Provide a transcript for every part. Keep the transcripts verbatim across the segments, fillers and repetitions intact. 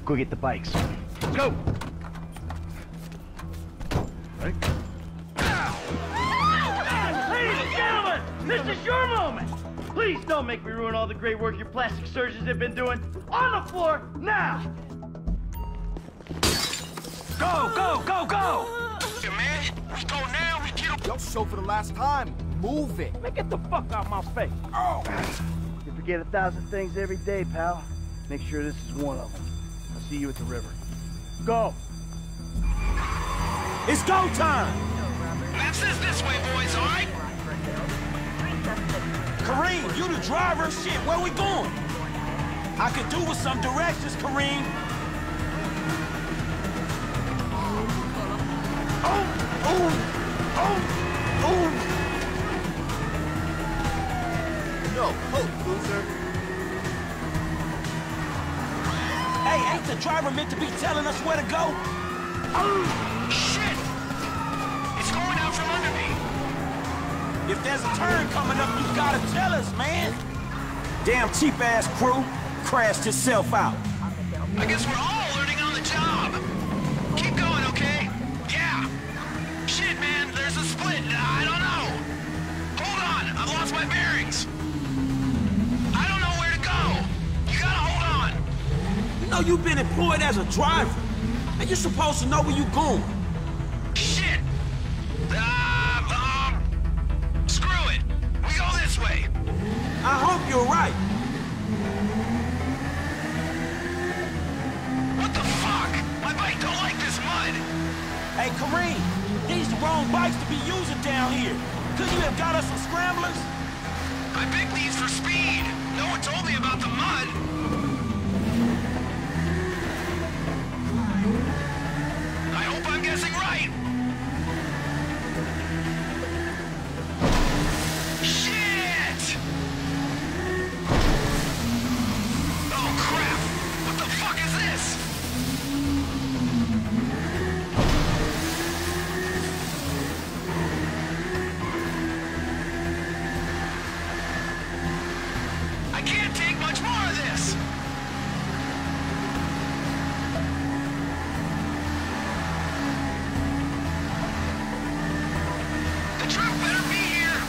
Go get the bikes. Let's go! Right. Ladies and gentlemen, this is your moment! Please don't make me ruin all the great work your plastic surgeons have been doing. On the floor, now! Go, go, go, go! Yeah, man, we go now, we get Yo, show for the last time. Move it. Man, get the fuck out my face. Oh. You forget a thousand things every day, pal. Make sure this is one of them. I'll see you at the river. Go! It's go time! Maps this this way, boys, all right? Kareem, you the driver? Shit, where we going? I could do with some directions, Kareem. Oh! Oh! Oh! Oh! Yo, hold, loser. Hey, ain't the driver meant to be telling us where to go? Oh, shit! It's going out from under me. If there's a turn coming up, you gotta tell us, man. Damn cheap-ass crew crashed himself out. I guess we're all learning on the job. Keep going, okay? Yeah. Shit, man, there's a split. I don't know. Hold on, I've lost my bearings. I don't know where to go. You gotta hold on. You know you've been employed as a driver, and you're supposed to know where you're going. Shit. Uh, um, screw it. We go this way. I hope you're right. What the fuck? My bike don't like this mud. Hey, Kareem, these the wrong bikes to be using down here. Could you have got us some scramblers? I picked these for speed. No one told me about the mud. I hope I'm guessing right. Shit! Oh, crap! What the fuck is this? I can't take much more of this! The truck better be here!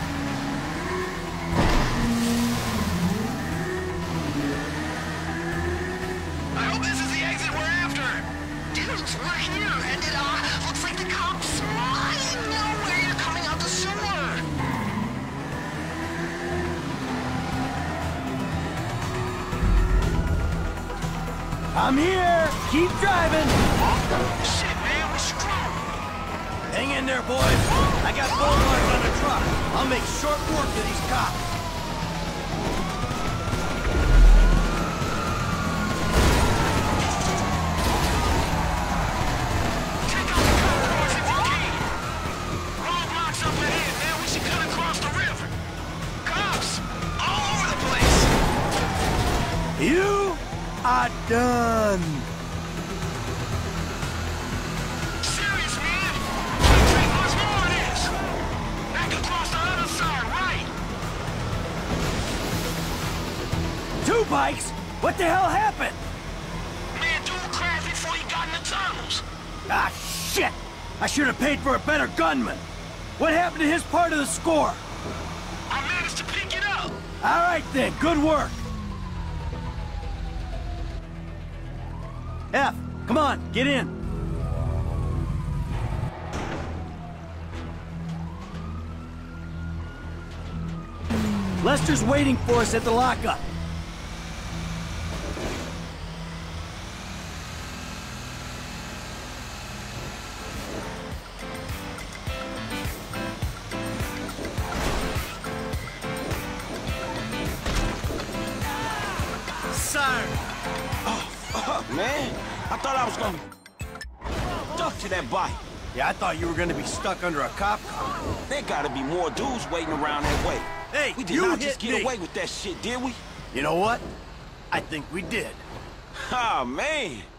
I hope this is the exit we're after! Dudes, we're here, and it, uh, looks like the cops might know where you're coming out the sewer! I'm here! Keep driving! Shit, man, we're screwed! Hang in there, boys! I got full marks on the truck. I'll make short work of these cops. Take out the cover boys if you can! Roadblocks up ahead, man, we should cut across the river! Cops! All over the place! You are done! Serious, man! Can't take much more of this! Back across the other side, right? Two bikes? What the hell happened? Man, dude crashed before he got in the tunnels! Ah, shit! I should have paid for a better gunman. What happened to his part of the score? I managed to pick it up! All right then, good work. F, come on, get in. Lester's waiting for us at the lockup. Sir! Man, I thought I was gonna duck to that bike. Yeah, I thought you were gonna be stuck under a cop car. There gotta be more dudes waiting around that way. Hey, We did you not hit just get me. away with that shit, did we? You know what? I think we did. Ah, man.